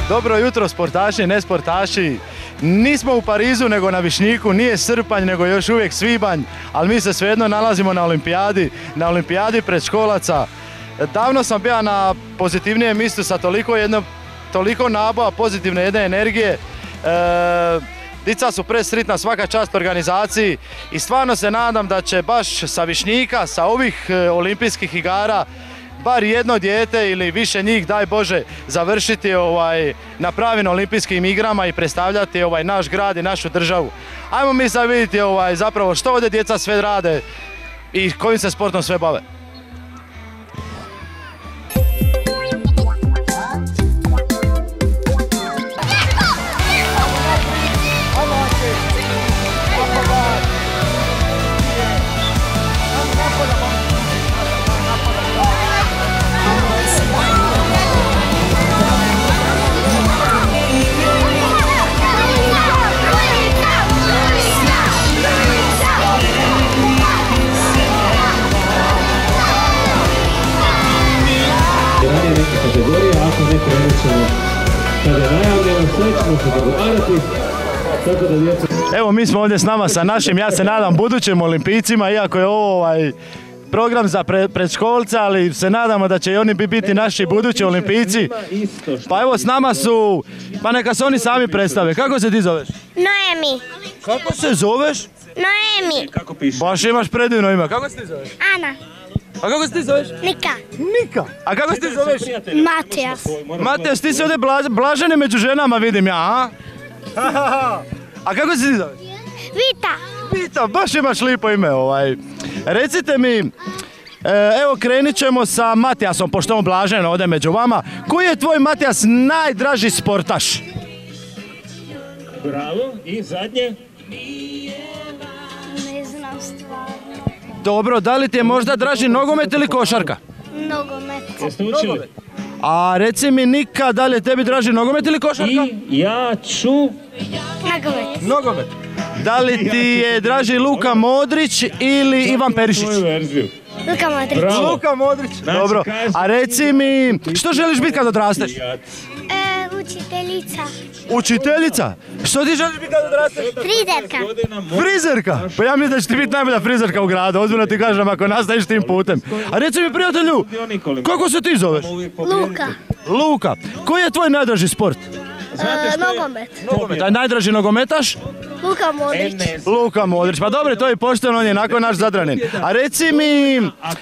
Dobro jutro sportaši i nesportaši. Nismo u Parizu nego na Višnjiku, nije srpanj nego još uvijek svibanj, ali mi se svejedno nalazimo na olimpijadi predškolaca. Davno sam bio na pozitivnijem mjestu sa toliko naboja pozitivne jedne energije. Dica su presretna, svaka čast organizaciji i stvarno se nadam da će baš sa Višnjika, sa ovih olimpijskih igara, bar jedno dijete ili više njih, daj Bože, završiti na pravim olimpijskim igrama i predstavljati naš grad i našu državu. Ajmo mi sad vidjeti zapravo što ovdje djeca sve rade i kojim se sportom sve bave. Ako ne krenut ćemo kada je najavljeno, sve ćemo se dogovarati, tako da djeca... Evo mi smo ovdje s nama sa našim, ja se nadam, budućim olimpijcima, iako je ovo program za predškolca, ali se nadamo da će i oni biti naši budući olimpijci. Pa evo s nama su, pa neka se oni sami predstave. Kako se ti zoveš? Noemi. Kako se zoveš? Noemi. Kako piše? Baš imaš predivno ime. Kako se ti zoveš? Ana. A kako se ti zoveš? Nika. Nika. A kako se ti zoveš? Matijas. Matijas, ti si ovdje blaženi među ženama, vidim ja, a? A kako se ti zoveš? Vita. Vita, baš imaš lipo ime. Recite mi, evo krenit ćemo sa Matijasom, pošto on blažen ovdje među vama. Koji je tvoj, Matijas, najdraži sportaš? Bravo, i zadnje? Ne znam stvarno. Dobro, da li ti je možda draži nogomet ili košarka? Nogomet. Jeste učili? A reci mi, Nika, da li je tebi draži nogomet ili košarka? I ja ću... Nogomet. Nogomet. Da li ti je draži Luka Modrić ili Ivan Perišić? Svoju verziju. Luka Modrić. Bravo. Luka Modrić. Znači, Dobro. A reci mi, što želiš biti kad odrasteš? Učiteljica. Učiteljica? Što ti želiš biti kad odrasteš? Frizerka. Frizerka? Pa ja mislim da će ti biti najbolja frizerka u gradu, ozbiljno ti kažem ako nastaviš tim putem. A reci mi, prijatelju, kako se ti zoveš? Luka. Luka. Koji je tvoj najdraži sport? Nogomet. Nogomet. A najdraži nogometaš? Luka Modrić. Luka Modrić. Pa dobro, to je pošteno, on je nakon naš Zadranin. A reci mi,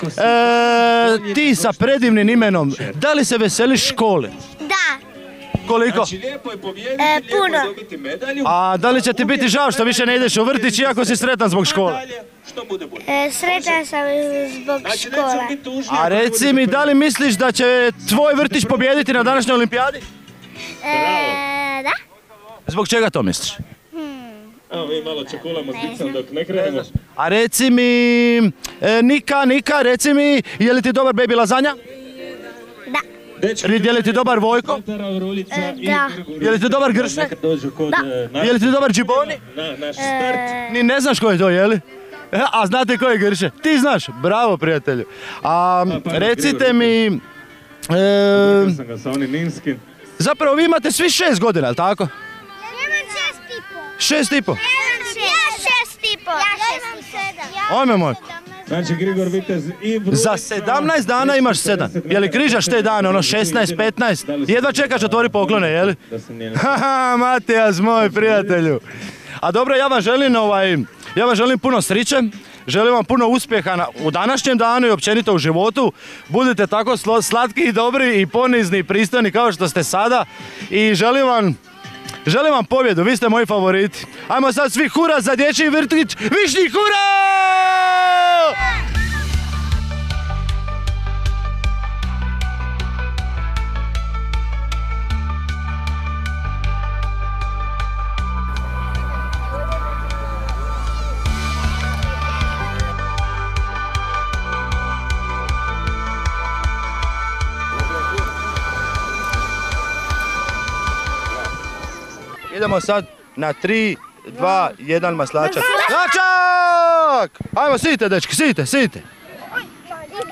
ti sa predivnim imenom, da li se veseliš školi? Da. Koliko? Puno. A da li će ti biti žao što više ne ideš u vrtić iako si sretan zbog škole? Sretan sam zbog škole. A reci mi, da li misliš da će tvoj vrtić pobijediti na današnjoj olimpijadi? Da. Zbog čega to misliš? Evo mi malo čekulamo s dicom dok ne krenemo. A reci mi, Nika, reci mi, je li ti dobar baby lazanja? Da. Je li ti dobar Vojko? Da. Je li ti dobar Gršne? Je li ti dobar Džiboni? Naš start. Ni ne znaš ko je to, je li? A znate ko je Grše? Ti znaš? Bravo, prijatelju. A recite mi... Sam ga sa onim Ninskim. Zapravo vi imate svi 6 godina, je li tako? Ja imam 6,5. 6,5? Ja 6,5. Ja imam 7. Ojme moj. Znači Grigor Vitez i Vrulica. Za 17 dana imaš 7. Je li križaš te dane, ono 16, 15? Jedva čekaš otvori poklone, je li? Haha, Matijas, moj prijatelju. A dobro, ja vam želim puno sreće. Želim vam puno uspjeha u današnjem danu i općenito u životu. Budite tako slatki i dobri i ponizni i pristojni kao što ste sada. I želim vam pobjedu, vi ste moji favoriti. Ajmo sad svi hura za dječji vrtić, Višnjik, hura! Idemo sad na 3, 2, 1 maslačak. Maslačak! Ajmo, sidite dečki, sidite.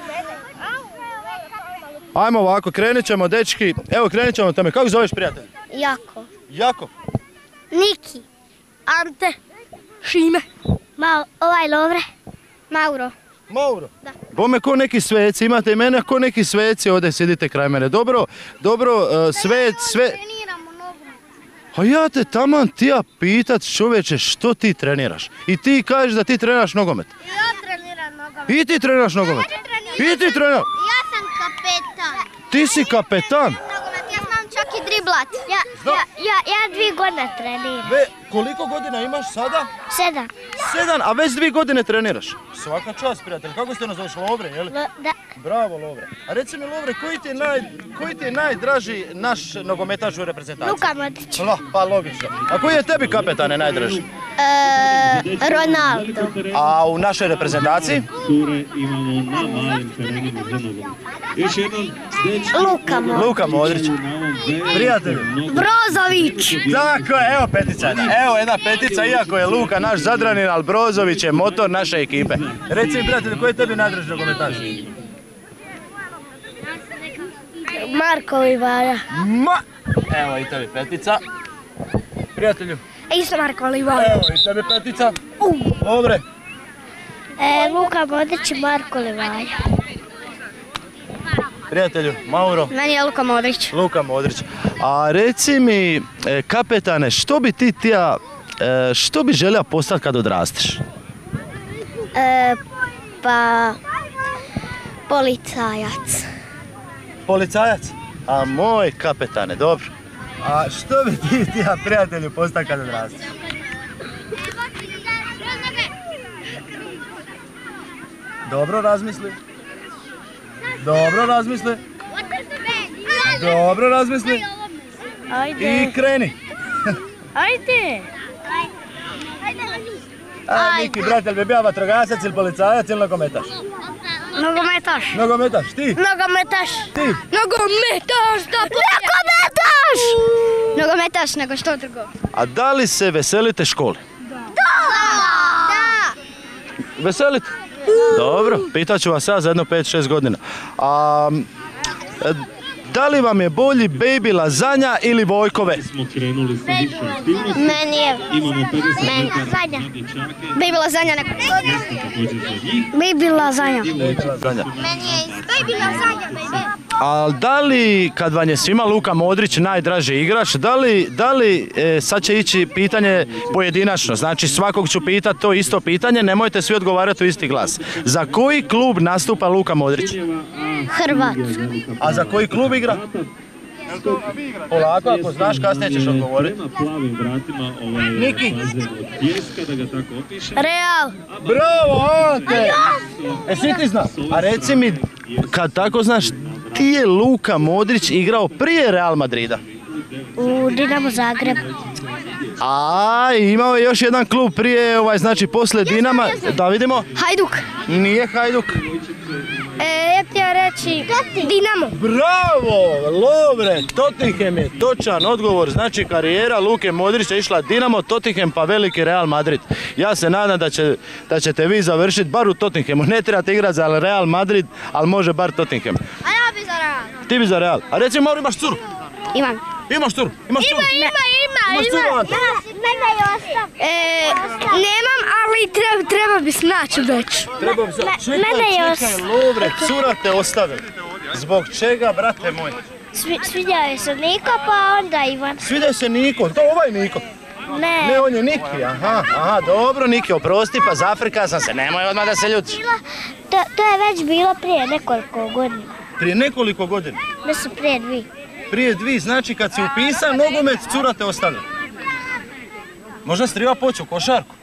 Ajmo ovako, krenit ćemo dečki. Evo krenit ćemo tome. Kako zoveš prijatelj? Jako. Jako. Niki. Ante. Šime. Lovre. Mauro. Mauro. Bome ko neki sveci, imate imena ko neki sveci, ovdje sidite kraj mene. Dobro, sve... Treniramo nogomet. A ja te taman tija pitat, čovječe, što ti treniraš? I ti kažeš da ti treniraš nogomet. Ja treniram nogomet. I ti treniraš nogomet. I ti treniraš. Ja sam kapetan. Ti si kapetan. Ja znam čak i driblat. Ja 2 godine treniram. Koliko godina imaš sada? 7. 7, a već 2 godine treniraš. Svaka čast, prijatelj. Kako ste nazvaš, Lovre, jel? Da. Bravo, Lovre. A reci mi, Lovre, koji ti je najdraži naš nogometaš u reprezentaciji? Luka Modrić. Pa logično. A koji je tebi kapetane najdraži? Ronaldo. A u našoj reprezentaciji? Ture imamo na malim terenima za nogomet. Još jednom Luka Modrić. Prijatelj. Brozović. Tako je, evo petica jedna. Evo jedna petica, iako je Luka naš Zadranin, ali Brozović je motor naše ekipe. Reci mi, prijatelj, koji je tebi najdraži nogometaš? Marko Livaja. Evo i tebi petica. Prijatelju. Isto Marko Livaja. Evo i tebi petica. Dobre. Luka Modrić i Marko Livaja. Prijatelju, Mauro. Meni je Luka Modrić. Luka Modrić. A reci mi, kapetane, što bi ti tija, što bi želio postati kad odrasteš? Pa... Policajac. Policajac? A moj kapetane, dobro. A što bi ti tija, prijatelju, postati kad odrasteš? Dobro razmisli. Dobro razmisli. Dobro razmisli. Ajde. I kreni. Ajde. Niki, bratelj, bi bio vatrogasac ili policajac ili nogometaš? Nogometaš. Nogometaš, ti? Nogometaš. Ti? Nogometaš, da Nogometaš! Nogometaš, nego što drugo. A da li se veselite školi? Da! Veselite? Dobro, pitat ću vas ja za jedno 5-6 godina. Da li vam je bolji baby lazanja ili Vojkove? smo krenuli sa više aktivnosti. Meni je... Imamo 50 metara lazanja. za dječake. Baby lazanja neko. Također za njih. Baby lazanja. Lazanja. Meni je baby lazanja, baby. A da li, kad vam je svima Luka Modrić najdraži igrač, da li sad će ići pitanje pojedinačno, znači svakog ću pitati to isto pitanje, nemojte svi odgovarati u isti glas. Za koji klub nastupa Luka Modrić? Hrvat. A za koji klub igra? Polako, ako znaš, kasnije ćeš odgovoriti. Prema plavim vratima Niki. bazen od pijeska, da ga tako opišem. Real. Bravo, Ante! Svi ti znaš. A reci mi, kad tako znaš, ti je Luka Modrić igrao prije Real Madrida? U Dinamo Zagreb. A imao je još jedan klub prije, znači poslije Dinama, da vidimo. Hajduk. Nije Hajduk. Ja ti ja reći Dinamo. Bravo, Lovre, Tottenham je točan odgovor, znači karijera Luke Modrića išla Dinamo, Tottenham pa veliki Real Madrid. Ja se nadam da ćete vi završiti bar u Tottenhamu, ne trebate igrati za Real Madrid, ali može bar Tottenham. A ja bi za Real. Ti bi za Real, a reci Mauro, imaš curu? Imam. Imaš curu? Imaš curu? Imaš curu, Ante? Mene je ostav. Nemam, ali treba bi snaći već. Treba bi čekaj, Lovre, cura te ostavila. Zbog čega, brate moj? Sviđao je se Niko, pa onda Ivan. Sviđa se Niko, to ovaj Niko. Ne, on je Niki, aha, dobro Niki, oprosti, pa zafrika sam se, nemoj odmah da se ljutiš. To je već bilo prije nekoliko godina. Prije nekoliko godina? Mislim prije 2. Prije 2, znači kad si upisao nogomet, cura te ostavlja. Možda si treba poći u košarku.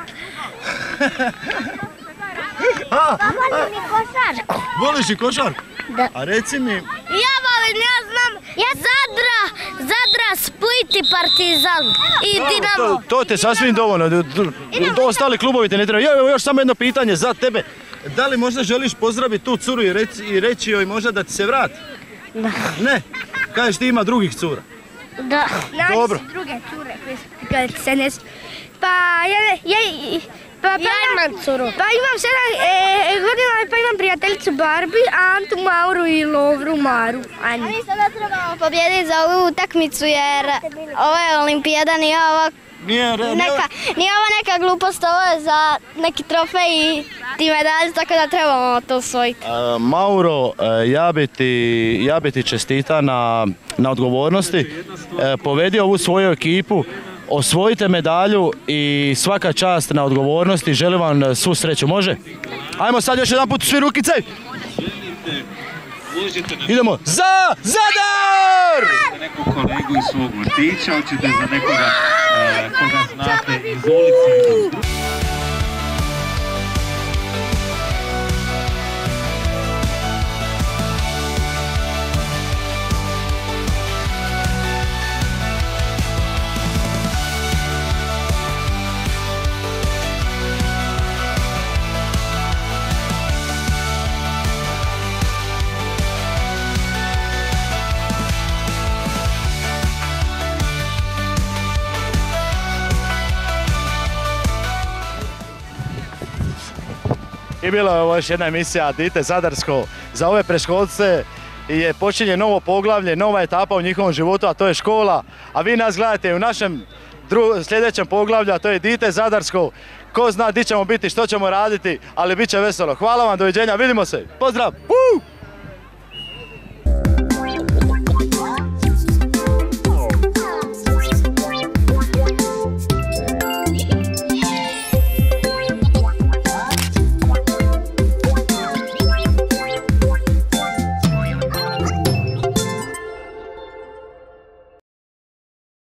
Volim i košarku. Voliš i košarku? Da. A reci mi... Ja volim, ja znam, Zadra, Split i Partizan i Dinamo. To te sasvim dovoljno, ostali klubovi te ne trebaju. Evo još samo jedno pitanje za tebe. Da li možda želiš pozdraviti tu curu i reći joj možda da ti se vrati? Da. Ne, kažeš ti ima drugih cura. Da. Dobro. Druge cure koje se ne... Pa Ja imam curu. Pa imam 7 godina, pa imam prijateljicu Barbie, Antu, Mauru i Lovru Maru. Anju. Mi sada trebamo pobijediti za ovu utakmicu jer ovo je olimpijada, nije ovo neka glupost, ovo je za neki trofej i ti medalje, tako da trebamo to osvojiti. Mauro, ja bi ti čestita na odgovornosti. Povedi ovu svoju ekipu, osvojite medalju i svaka čast na odgovornosti. Želim vam svu sreću, može? Ajmo sad još jedan put svi rukice! Idemo za Zadar! Za nekog kolegu iz svog vrtića, hoćete za nekoga koga znate iz ulice. I bila je ovo još jedna emisija Dite Zadarsko. Za ove predškolce je počinje novo poglavlje, nova etapa u njihovom životu, a to je škola. A vi nas gledate u našem sljedećem poglavlju, a to je Dite Zadarsko. Ko zna di ćemo biti, što ćemo raditi, ali bit će veselo. Hvala vam, doviđenja, vidimo se. Pozdrav!